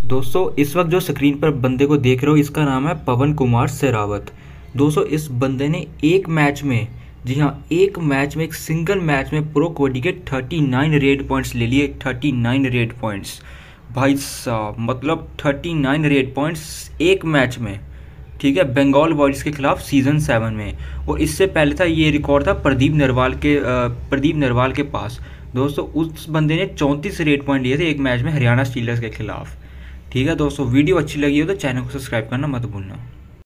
दोस्तों इस वक्त जो स्क्रीन पर बंदे को देख रहे हो इसका नाम है पवन कुमार सेरावत। दोस्तों इस बंदे ने एक मैच में, जी हाँ एक मैच में, एक सिंगल मैच में प्रो कबड्डी के 39 रेड पॉइंट्स ले लिए। 39 रेड पॉइंट्स भाई साहब, मतलब 39 रेड पॉइंट्स एक मैच में। ठीक है, बंगाल बॉयज़ के खिलाफ सीज़न 7 में। और इससे पहले था, ये रिकॉर्ड था प्रदीप नरवाल के पास। दोस्तों उस बंदे ने 34 रेड पॉइंट लिए थे एक मैच में हरियाणा स्टीलर्स के खिलाफ। ठीक है दोस्तों, वीडियो अच्छी लगी हो तो चैनल को सब्सक्राइब करना मत भूलना।